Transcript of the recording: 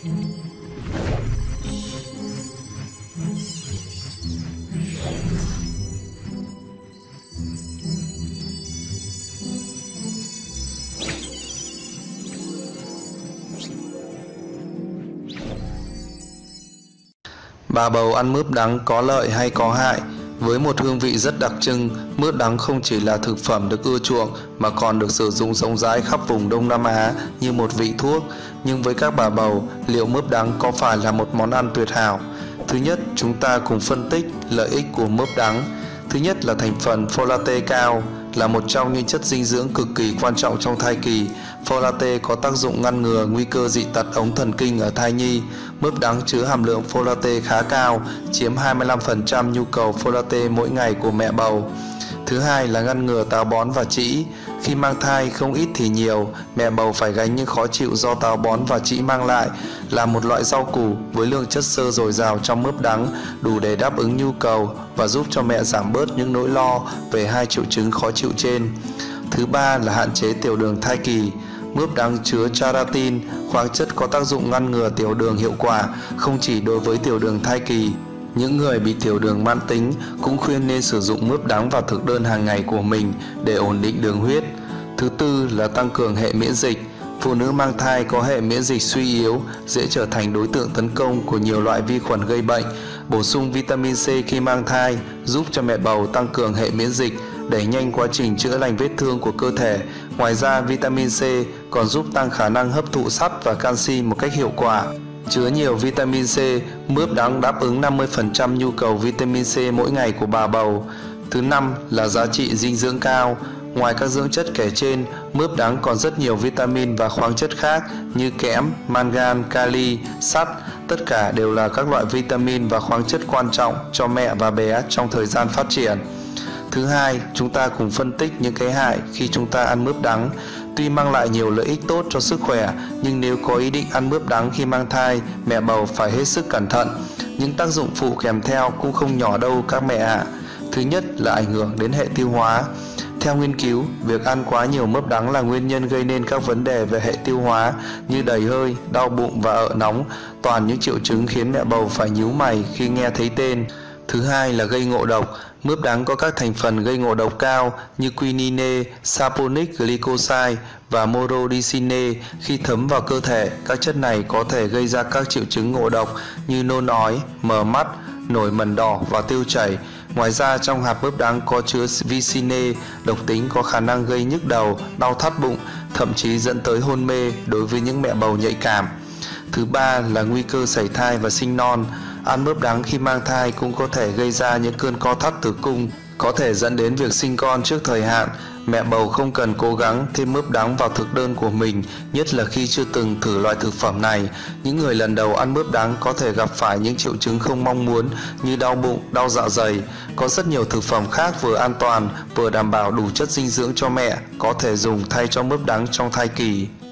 Bà bầu ăn mướp đắng có lợi hay có hại? Với một hương vị rất đặc trưng, mướp đắng không chỉ là thực phẩm được ưa chuộng mà còn được sử dụng rộng rãi khắp vùng Đông Nam Á như một vị thuốc. Nhưng với các bà bầu, liệu mướp đắng có phải là một món ăn tuyệt hảo? Thứ nhất, chúng ta cùng phân tích lợi ích của mướp đắng. Thứ nhất là thành phần folate cao, là một trong những chất dinh dưỡng cực kỳ quan trọng trong thai kỳ. Folate có tác dụng ngăn ngừa nguy cơ dị tật ống thần kinh ở thai nhi. Mướp đắng chứa hàm lượng folate khá cao, chiếm 25% nhu cầu folate mỗi ngày của mẹ bầu. Thứ hai là ngăn ngừa táo bón và trĩ. Khi mang thai không ít thì nhiều, mẹ bầu phải gánh những khó chịu do táo bón và trĩ mang lại. Là một loại rau củ với lượng chất xơ dồi dào trong mướp đắng, đủ để đáp ứng nhu cầu và giúp cho mẹ giảm bớt những nỗi lo về hai triệu chứng khó chịu trên. Thứ ba là hạn chế tiểu đường thai kỳ. Mướp đắng chứa charatin, khoáng chất có tác dụng ngăn ngừa tiểu đường hiệu quả, không chỉ đối với tiểu đường thai kỳ. Những người bị tiểu đường mãn tính cũng khuyên nên sử dụng mướp đắng vào thực đơn hàng ngày của mình để ổn định đường huyết. Thứ tư là tăng cường hệ miễn dịch. Phụ nữ mang thai có hệ miễn dịch suy yếu, dễ trở thành đối tượng tấn công của nhiều loại vi khuẩn gây bệnh. Bổ sung vitamin C khi mang thai giúp cho mẹ bầu tăng cường hệ miễn dịch, đẩy nhanh quá trình chữa lành vết thương của cơ thể. Ngoài ra, vitamin C còn giúp tăng khả năng hấp thụ sắt và canxi một cách hiệu quả. Chứa nhiều vitamin C, mướp đắng đáp ứng 50% nhu cầu vitamin C mỗi ngày của bà bầu. Thứ năm là giá trị dinh dưỡng cao. Ngoài các dưỡng chất kể trên, mướp đắng còn rất nhiều vitamin và khoáng chất khác như kẽm, mangan, kali, sắt. Tất cả đều là các loại vitamin và khoáng chất quan trọng cho mẹ và bé trong thời gian phát triển. Thứ hai, chúng ta cùng phân tích những cái hại khi chúng ta ăn mướp đắng. Tuy mang lại nhiều lợi ích tốt cho sức khỏe, nhưng nếu có ý định ăn mướp đắng khi mang thai, mẹ bầu phải hết sức cẩn thận. Những tác dụng phụ kèm theo cũng không nhỏ đâu các mẹ ạ. Thứ nhất là ảnh hưởng đến hệ tiêu hóa. Theo nghiên cứu, việc ăn quá nhiều mướp đắng là nguyên nhân gây nên các vấn đề về hệ tiêu hóa như đầy hơi, đau bụng và ợ nóng, toàn những triệu chứng khiến mẹ bầu phải nhíu mày khi nghe thấy tên. Thứ hai là gây ngộ độc. Mướp đắng có các thành phần gây ngộ độc cao như quinine, saponic glycoside và morodicine. Khi thấm vào cơ thể, các chất này có thể gây ra các triệu chứng ngộ độc như nôn ói, mờ mắt, nổi mẩn đỏ và tiêu chảy. Ngoài ra, trong hạt mướp đắng có chứa vicine, độc tính có khả năng gây nhức đầu, đau thắt bụng, thậm chí dẫn tới hôn mê đối với những mẹ bầu nhạy cảm. Thứ ba là nguy cơ sảy thai và sinh non. Ăn mướp đắng khi mang thai cũng có thể gây ra những cơn co thắt tử cung, có thể dẫn đến việc sinh con trước thời hạn. Mẹ bầu không cần cố gắng thêm mướp đắng vào thực đơn của mình, nhất là khi chưa từng thử loại thực phẩm này. Những người lần đầu ăn mướp đắng có thể gặp phải những triệu chứng không mong muốn như đau bụng, đau dạ dày. Có rất nhiều thực phẩm khác vừa an toàn, vừa đảm bảo đủ chất dinh dưỡng cho mẹ, có thể dùng thay cho mướp đắng trong thai kỳ.